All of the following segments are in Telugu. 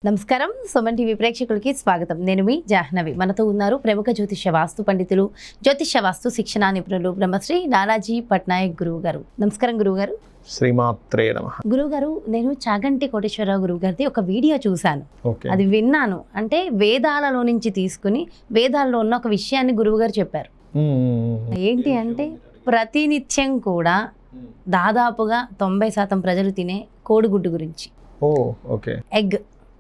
నమస్కారం సుమన్ టీవీ ప్రేక్షకులకి స్వాగతం. నేను మీ జాహ్నవి. మనతో ఉన్నారు ప్రముఖ జ్యోతిష్య వాస్తు పండితులు, జ్యోతిష్య వాస్తు శిక్షణ నిపుణులు బ్రహ్మశ్రీ నానాజీ పట్నాయక్ గురువు గారు. నమస్కారం గురువు గారు. శ్రీమాత్రే నమః. గురువు గారు, నేను చాగంటి కోటేశ్వరరావు గురువు గారిది ఒక వీడియో చూశాను. అది విన్నాను. అంటే వేదాలలో నుంచి తీసుకుని వేదాల్లో ఉన్న ఒక విషయాన్ని గురువు గారు చెప్పారు. ఏంటి అంటే ప్రతినిత్యం కూడా దాదాపుగా 90% ప్రజలు తినే కోడిగుడ్డు గురించి. ఎగ్.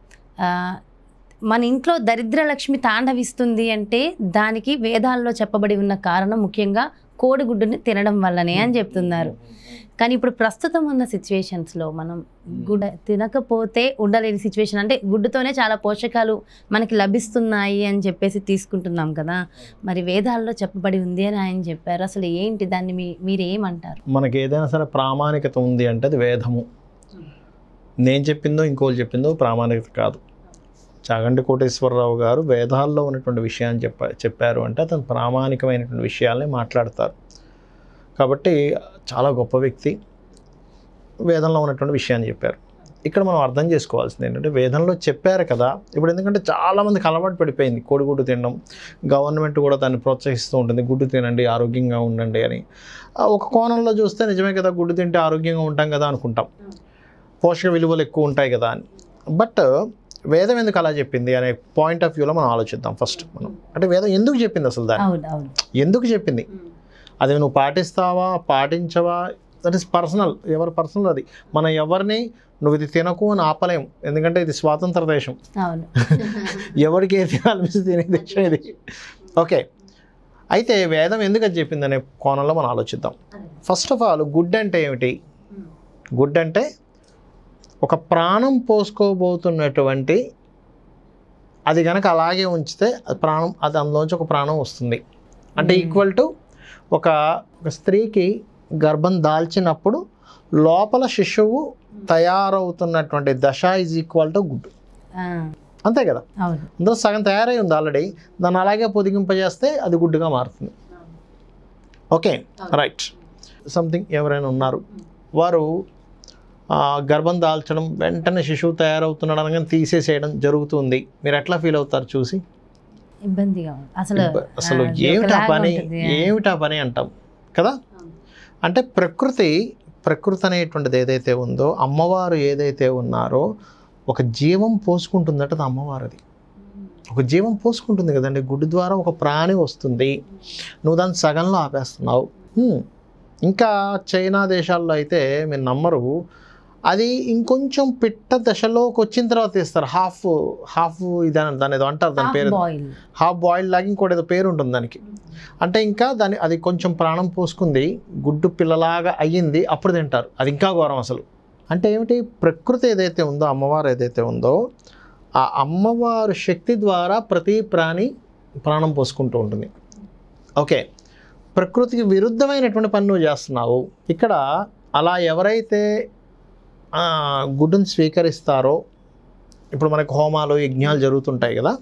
మన ఇంట్లో దరిద్ర లక్ష్మి తాండవిస్తుంది అంటే దానికి వేదాల్లో చెప్పబడి ఉన్న కారణం ముఖ్యంగా కోడిగుడ్డుని తినడం వల్లనే అని చెప్తున్నారు. కానీ ఇప్పుడు ప్రస్తుతం ఉన్న సిచ్యువేషన్స్లో మనం గుడ్డ తినకపోతే ఉండలేని సిచ్యువేషన్. అంటే గుడ్డుతోనే చాలా పోషకాలు మనకి లభిస్తున్నాయి అని చెప్పేసి తీసుకుంటున్నాం కదా. మరి వేదాల్లో చెప్పబడి ఉంది అని ఆయన చెప్పారు. అసలు ఏంటి దాన్ని మీరు ఏమంటారు? మనకి ఏదైనా సరే ప్రామాణికత ఉంది అంటే అది వేదము. నేను చెప్పిందో ఇంకోళ్ళు చెప్పిందో ప్రామాణికత కాదు. చాగంటి కోటేశ్వరరావు గారు వేదాల్లో ఉన్నటువంటి విషయాన్ని చెప్పారు అంటే అతను ప్రామాణికమైనటువంటి విషయాల్ని మాట్లాడతారు. కాబట్టి చాలా గొప్ప వ్యక్తి, వేదంలో ఉన్నటువంటి విషయాన్ని చెప్పారు. ఇక్కడ మనం అర్థం చేసుకోవాల్సింది ఏంటంటే వేదంలో చెప్పారు కదా. ఇప్పుడు ఎందుకంటే చాలామందికి అలవాటు పడిపోయింది కోడిగుడ్డు తినడం. గవర్నమెంట్ కూడా దాన్ని ప్రోత్సహిస్తూ ఉంటుంది, గుడ్డు తినండి ఆరోగ్యంగా ఉండండి అని. ఒక కోణంలో చూస్తే నిజమే కదా, గుడ్డు తింటే ఆరోగ్యంగా ఉంటాం కదా అనుకుంటాం, పోషక విలువలు ఎక్కువ ఉంటాయి కదా అని. బట్ వేదం ఎందుకు అలా చెప్పింది అనే పాయింట్ ఆఫ్ వ్యూలో మనం ఆలోచిద్దాం ఫస్ట్. మనం అంటే వేదం ఎందుకు చెప్పింది, అసలు దాన్ని ఎందుకు చెప్పింది, అది నువ్వు పాటిస్తావా పాటించవా, దట్ ఈస్ పర్సనల్, ఎవరి పర్సనల్ అది. మనం ఎవరిని నువ్వు ఇది తినకు అని ఆపలేం, ఎందుకంటే ఇది స్వాతంత్ర దేశం. ఎవరికి ఏది తినాలనిపిస్తే తినే దేశం ఇది. ఓకే, అయితే వేదం ఎందుకు అది చెప్పింది అనే కోణంలో మనం ఆలోచిద్దాం. ఫస్ట్ ఆఫ్ ఆల్ గుడ్ అంటే ఏమిటి? గుడ్ అంటే ఒక ప్రాణం పోసుకోబోతున్నటువంటి, అది కనుక అలాగే ఉంచితే ప్రాణం, అది అందులోంచి ఒక ప్రాణం వస్తుంది. అంటే ఈక్వల్ టు ఒక స్త్రీకి గర్భం దాల్చినప్పుడు లోపల శిశువు తయారవుతున్నటువంటి దశ ఈజ్ ఈక్వల్ టు గుడ్. అంతే కదా, అందులో సగం తయారై ఉంది ఆల్రెడీ, దాన్ని అలాగే పొదిగింపజేస్తే అది గుడ్డుగా మారుతుంది. Okay right. సంథింగ్ ఎవరైనా ఉన్నారు, వారు గర్భం దాల్చడం వెంటనే శిశువు తయారవుతున్నాడు అనగానే తీసేసేయడం జరుగుతుంది. మీరు ఎట్లా ఫీల్ అవుతారు చూసి? ఇబ్బందిగా, అసలు ఏమిటా పని అంటాం కదా. అంటే ప్రకృతి అనేటువంటిది ఏదైతే ఉందో, అమ్మవారు ఏదైతే ఉన్నారో ఒక జీవం పోసుకుంటుందట అది అమ్మవారు. అది ఒక జీవం పోసుకుంటుంది కదండి. గుడ్డు ద్వారా ఒక ప్రాణి వస్తుంది, నువ్వు దాన్ని సగంలో ఆపేస్తున్నావు. ఇంకా చైనా దేశాల్లో అయితే మీరు నమ్మరు, అది ఇంకొంచెం పిట్ట దశలోకి వచ్చిన తర్వాత తీస్తారు. హాఫ్ ఇది దాని ఏదో అంటారు, దాని పేరు హాఫ్ బాయిల్ లాగా ఇంకోటి ఏదో పేరు ఉంటుంది దానికి. అంటే ఇంకా అది కొంచెం ప్రాణం పోసుకుంది, గుడ్డు పిల్లలాగా అయ్యింది, అప్పుడు తింటారు. అది ఇంకా ఘోరం అసలు. అంటే ఏమిటి, ప్రకృతి ఏదైతే ఉందో, అమ్మవారు ఏదైతే ఉందో, ఆ అమ్మవారు శక్తి ద్వారా ప్రతి ప్రాణి ప్రాణం పోసుకుంటూ ఉంటుంది. ఓకే, ప్రకృతికి విరుద్ధమైనటువంటి పని నువ్వు చేస్తున్నావు. ఇక్కడ అలా ఎవరైతే గుడ్డుని స్వీకరిస్తారో, ఇప్పుడు మనకు హోమాలు యజ్ఞాలు జరుగుతుంటాయి కదా,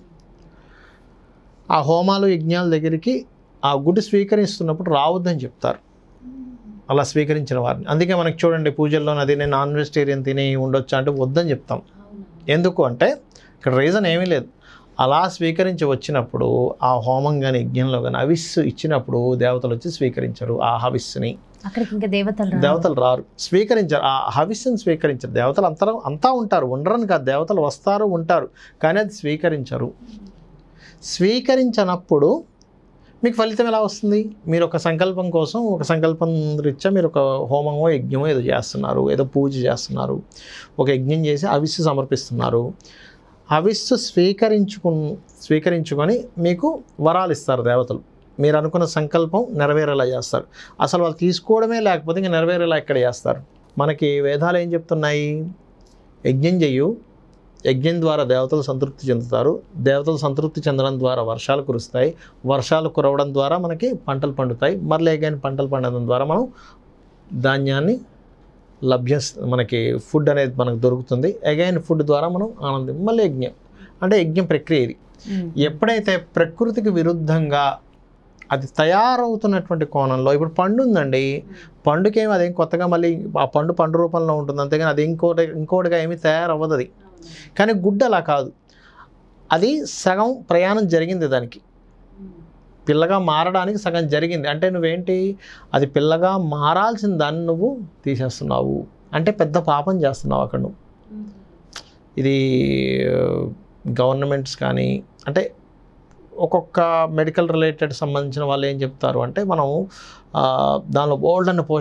ఆ హోమాలు యజ్ఞాల దగ్గరికి ఆ గుడ్డు స్వీకరిస్తున్నప్పుడు రావద్దని చెప్తారు అలా స్వీకరించిన వారిని. అందుకే మనకి చూడండి పూజల్లో అది నేను నాన్ వెజిటేరియన్ తిని ఉండొచ్చా అంటే వద్దని చెప్తాం. ఎందుకు అంటే ఇక్కడ రీజన్ ఏమీ లేదు. అలా స్వీకరించి వచ్చినప్పుడు ఆ హోమం కానీ యజ్ఞంలో కానీ హవిస్సు ఇచ్చినప్పుడు దేవతలు వచ్చి స్వీకరించరు ఆ హవిస్సుని. దేవతలు రారు, స్వీకరించారు ఆ హవిస్సుని స్వీకరించారు. దేవతలు అంతా ఉంటారు, ఉండరని కాదు, దేవతలు వస్తారు ఉంటారు, కానీ అది స్వీకరించరు. స్వీకరించినప్పుడు మీకు ఫలితం ఎలా వస్తుంది? మీరు ఒక సంకల్పం కోసం, ఒక సంకల్పం రీత్యా మీరు ఒక హోమమో యజ్ఞమో ఏదో చేస్తున్నారు, ఏదో పూజ చేస్తున్నారు, ఒక యజ్ఞం చేసి హవిస్సు సమర్పిస్తున్నారు. హవిస్సు స్వీకరించుకొని మీకు వరాలు ఇస్తారు దేవతలు. మీరు అనుకున్న సంకల్పం నెరవేరేలా చేస్తారు. అసలు వాళ్ళు తీసుకోవడమే లేకపోతే ఇంకా నెరవేరేలా ఎక్కడ చేస్తారు? మనకి వేదాలు ఏం చెప్తున్నాయి? యజ్ఞం చెయ్యు, యజ్ఞం ద్వారా దేవతలు సంతృప్తి చెందుతారు, దేవతలు సంతృప్తి చెందడం ద్వారా వర్షాలు కురుస్తాయి, వర్షాలు కురవడం ద్వారా మనకి పంటలు పండుతాయి, మళ్ళీ అగైన్ పంటలు పండడం ద్వారా మనం ధాన్యాన్ని మనకి ఫుడ్ అనేది మనకు దొరుకుతుంది. అగైన్ ఫుడ్ ద్వారా మనం ఆనందం, మళ్ళీ యజ్ఞం. అంటే యజ్ఞం ప్రక్రియ ఇది. ఎప్పుడైతే ప్రకృతికి విరుద్ధంగా అది తయారవుతున్నటువంటి కోణంలో, ఇప్పుడు పండు ఉందండి, పండుకేమి అదేం కొత్తగా మళ్ళీ ఆ పండు రూపంలో ఉంటుంది, అంతేగాని అది ఇంకోటిగా ఏమీ తయారవ్వదు. అది కానీ గుడ్డు అలా కాదు, అది సగం ప్రయాణం జరిగింది, దానికి పిల్లగా మారడానికి సగం జరిగింది. అంటే నువ్వేంటి, అది పిల్లగా మారాల్సిన దాన్ని నువ్వు తీసేస్తున్నావు అంటే పెద్ద పాపం చేస్తున్నావు అక్కడ నువ్వు. ఇది గవర్నమెంట్స్ కానీ అంటే ఒక్కొక్క మెడికల్ రిలేటెడ్ సంబంధించిన వాళ్ళు ఏం చెప్తారు అంటే మనం దానిలో బోల్డ్ అన్న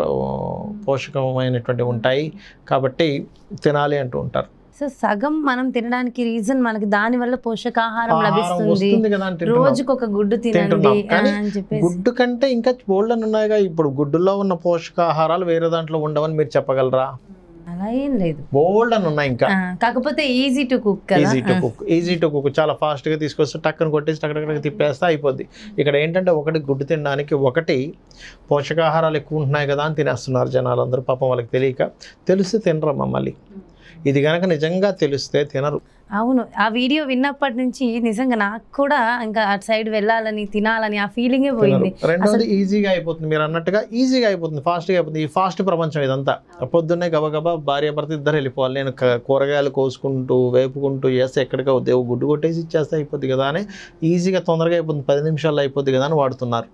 పోషకమైనటువంటి ఉంటాయి కాబట్టి తినాలి అంటూ ఉంటారు. సో సగం మనం తినడానికి రీజన్ మనకి దానివల్ల పోషకాహారం లభిస్తుంది, రోజుకు ఒక గుడ్డు తినండి అని చెప్పేసి. గుడ్డు కంటే ఇంకా బోల్డ్ అని ఉన్నాయిగా. ఇప్పుడు గుడ్డులో ఉన్న పోషకాహారాలు వేరే దాంట్లో ఉండవని మీరు చెప్పగలరా? అలా ఏం లేదు, బోల్డ్ అని ఉన్నాయి ఇంకా. కాకపోతే easy to cook, easy to cook, చాలా ఫాస్ట్గా తీసుకొస్తే టక్కన కొట్టేసి టక్కన తిప్పేస్తే అయిపోద్ది. ఇక్కడ ఏంటంటే ఒకటి గుడ్డు తినడానికి, ఒకటి పోషకాహారాలు ఎక్కువ ఉంటున్నాయి కదా అని తినేస్తున్నారు జనాలు అందరూ. పాపం వాళ్ళకి తెలియక, తెలిస్తే తినరమ్మా మళ్ళీ. ఇది కనుక నిజంగా తెలిస్తే తినరు. అవును, ఆ వీడియో విన్నప్పటి నుంచి నిజంగా నాకు కూడా ఇంకా అటు సైడ్ వెళ్ళాలని తినాలని ఆ ఫీలింగే పోయింది. రెండోది ఈజీగా అయిపోతుంది, మీరు అన్నట్టుగా ఈజీగా అయిపోతుంది, ఫాస్ట్గా అయిపోతుంది. ఈ ఫాస్ట్ ప్రపంచం ఇదంతా. పొద్దున్నే గబగబా భార్య భర్త ఇద్దరు వెళ్ళిపోవాలి. నేను కూరగాయలు కోసుకుంటూ వేపుకుంటూ చేస్తే ఎక్కడికి అవుతాయి, గుడ్డు కొట్టేసి ఇచ్చేస్తే అయిపోద్ది కదా అని ఈజీగా తొందరగా అయిపోతుంది, 10 నిమిషాల్లో అయిపోద్ది కదా అని వాడుతున్నారు.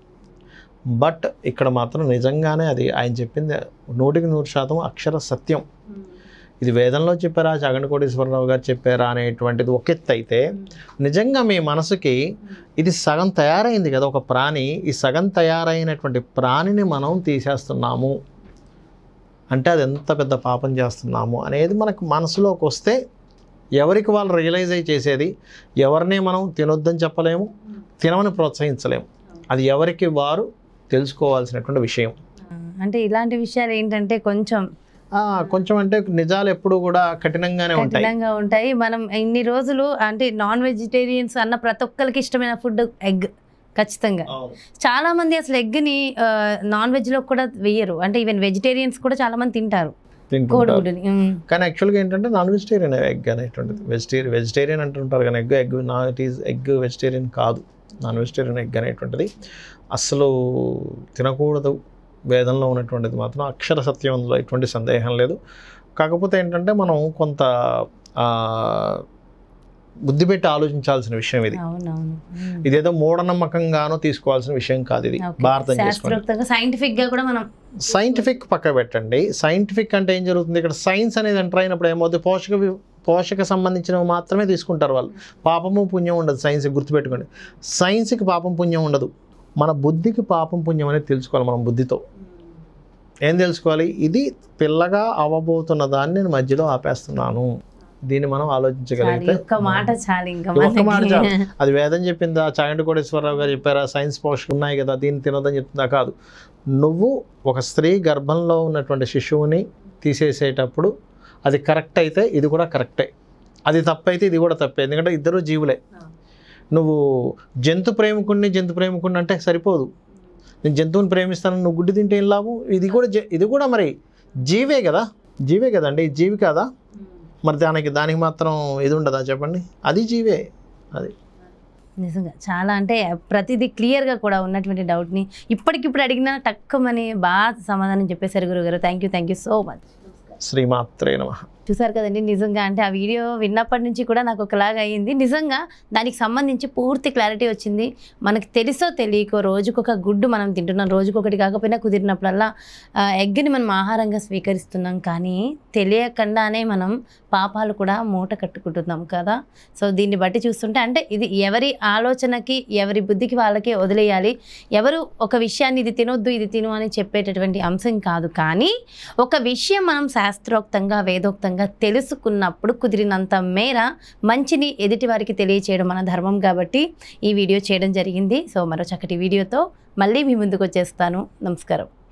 బట్ ఇక్కడ మాత్రం నిజంగానే అది ఆయన చెప్పింది 100% అక్షర సత్యం. ఇది వేదంలో చెప్పారా, చాగంటి కోటేశ్వరరావు గారు చెప్పారా అనేటువంటిది ఒక ఎత్తు అయితే, నిజంగా మీ మనసుకి ఇది సగం తయారైంది కదా ఒక ప్రాణి, ఈ సగం తయారైనటువంటి ప్రాణిని మనం తీసేస్తున్నాము అంటే అది ఎంత పెద్ద పాపం చేస్తున్నాము అనేది మనకు మనసులోకి వస్తే ఎవరికి వాళ్ళు రియలైజ్ అయ్యి చేసేది. ఎవరిని మనం తినొద్దని చెప్పలేము, తినమని ప్రోత్సహించలేము. అది ఎవరికి వారు తెలుసుకోవాల్సినటువంటి విషయం. అంటే ఇలాంటి విషయాలు ఏంటంటే కొంచెం అంటే నిజాలు ఎప్పుడు కూడా కఠినంగా ఉంటాయి. మనం ఇన్ని రోజులు అంటే నాన్ వెజిటేరియన్స్ అన్న ప్రతి ఒక్కరికి ఇష్టమైన ఫుడ్ ఎగ్, ఖచ్చితంగా. చాలా మంది అసలు ఎగ్ని నాన్ వెజ్లో కూడా వేయరు, అంటే ఈవెన్ వెజిటేరియన్స్ కూడా చాలా మంది తింటారు కోడిగుడ్డుని. కానీ యాక్చువల్గా ఏంటంటే నాన్ వెజిటేరియన్ ఎగ్ అనేటువంటిది. వెజిటేరియన్ అంటుంటారు కానీ ఎగ్ వెజిటేరియన్ కాదు. నాన్ వెజిటేరియన్ ఎగ్ అనేటువంటిది అసలు తినకూడదు. వేదంలో ఉన్నటువంటిది మాత్రం అక్షర సత్యం, అందులో ఎటువంటి సందేహం లేదు. కాకపోతే ఏంటంటే మనం కొంత బుద్ధి పెట్టి ఆలోచించాల్సిన విషయం ఇది. ఇదేదో మూఢనమ్మకంగానో తీసుకోవాల్సిన విషయం కాదు. ఇది భారతం చేసుకోండి. సైంటిఫిక్ పక్క పెట్టండి. సైంటిఫిక్ అంటే ఏం జరుగుతుంది, ఇక్కడ సైన్స్ అనేది ఎంటర్ అయినప్పుడు ఏమవుతుంది, పోషక సంబంధించినవి మాత్రమే తీసుకుంటారు వాళ్ళు. పాపము పుణ్యం ఉండదు సైన్స్కి, గుర్తుపెట్టుకోండి. సైన్స్కి పాపం పుణ్యం ఉండదు. మన బుద్ధికి పాపం పుణ్యం అనేది తెలుసుకోవాలి. మనం బుద్ధితో ఏం తెలుసుకోవాలి, ఇది పిల్లగా అవ్వబోతున్న దాన్ని నేను మధ్యలో ఆపేస్తున్నాను, దీన్ని మనం ఆలోచించగలిగితే ఒక్క మాట చాలు. అది వేదం చెప్పిందా, చాగంటి కోటేశ్వరరావు గారు చెప్పారా, సైన్స్ పోషకాలు ఉన్నాయి కదా దీన్ని తినొద్దని చెప్తుందా? కాదు. నువ్వు ఒక స్త్రీ గర్భంలో ఉన్నటువంటి శిశువుని తీసేసేటప్పుడు అది కరెక్ట్ అయితే ఇది కూడా కరెక్టే, అది తప్పైతే ఇది కూడా తప్పే. ఎందుకంటే ఇద్దరు జీవులే. నువ్వు జంతు ప్రేమికుడిని అంటే సరిపోదు. నేను జంతువుని ప్రేమిస్తాను, నువ్వు గుడ్డు తింటే ఏం లాభం? ఇది కూడా మరి జీవే కదండి, జీవి కాదా? మరి దానికి మాత్రం ఇది ఉండదా చెప్పండి? అది జీవే. అది నిజంగా చాలా అంటే ప్రతిదీ క్లియర్గా కూడా ఉన్నటువంటి డౌట్ని ఇప్పటికిప్పుడు అడిగినా టక్కుమని బాగా సమాధానం చెప్పేశారు గురుగారు. Thank you so much. శ్రీమాత్రే నమః. చూసారు కదండి, నిజంగా అంటే ఆ వీడియో విన్నప్పటి నుంచి కూడా నాకు ఒకలాగా అయ్యింది. నిజంగా దానికి సంబంధించి పూర్తి క్లారిటీ వచ్చింది. మనకు తెలుసో తెలియకో రోజుకొక గుడ్డు మనం తింటున్నాం, రోజుకొకటి కాకపోయినా కుదిరినప్పుడల్లా ఎగ్ని మనం ఆహారంగా స్వీకరిస్తున్నాం. కానీ తెలియకుండానే మనం పాపాలు కూడా మూట కట్టుకుంటున్నాం కదా. సో దీన్ని బట్టి చూస్తుంటే అంటే ఇది ఎవరి ఆలోచనకి ఎవరి బుద్ధికి వాళ్ళకే వదిలేయాలి. ఎవరు ఒక విషయాన్ని ఇది తినొద్దు ఇది తిను అని చెప్పేటటువంటి అంశం కాదు. కానీ ఒక విషయం మనం శాస్త్రోక్తంగా వేదోక్తంగా తెలుసుకున్నప్పుడు కుదిరినంత మేర మంచిని ఎదుటి వారికి తెలియచేయడం మన ధర్మం కాబట్టి ఈ వీడియో చేయడం జరిగింది. సో మరో చక్కటి వీడియోతో మళ్ళీ మీ ముందుకు వచ్చేస్తాను. నమస్కారం.